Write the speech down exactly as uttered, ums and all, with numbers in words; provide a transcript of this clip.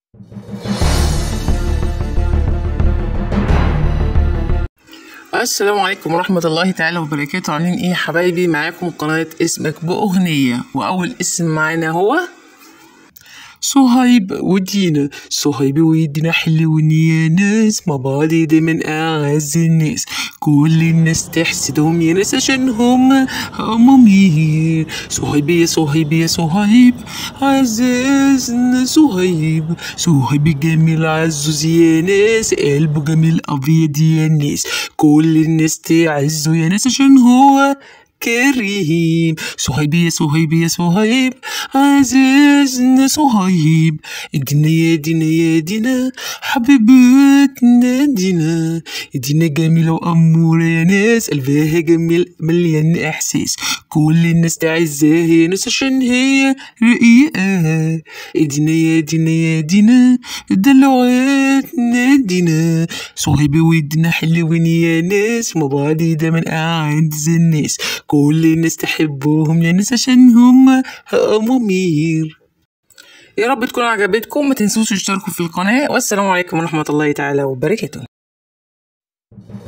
السلام عليكم ورحمة الله تعالى وبركاته. عاملين ايه يا حبايبي؟ معاكم قناة اسمك بأغنية، وأول اسم معانا هو صهيب ودينا. صهيب ودينا حلوين يا ناس، مع بعض دايما أعز الناس. كل الناس تحسدهم يا ناس عشان هم أمامير. صهيب يا صهيب يا صهيب عززنا صهيب. صهيب جميل عزوز يا ناس، قلبه جميل أبيض يا ناس. كل الناس تعزه يا ناس عشان هو كريم. صهيب يا صهيب يا صهيب عزيزنا صهيب. دينا يا دينا يا دينا حبيبتنا دينا. دينا جميلة وأمورة يا ناس، قلبها جميل مليان إحساس. كل الناس تعزها يا ناس عشان هي رقيقة. دينا يا دينا يا دينا دلوعتنا دينا. صهيب ودينا حلوين يا ناس، مع بعض دايما أعز الناس. كل الناس تحبهم يا ناس عشان هم أمامير. يا رب تكون عجبتكم، ما تنسوش تشتركوا في القناة، والسلام عليكم ورحمة الله تعالى وبركاته.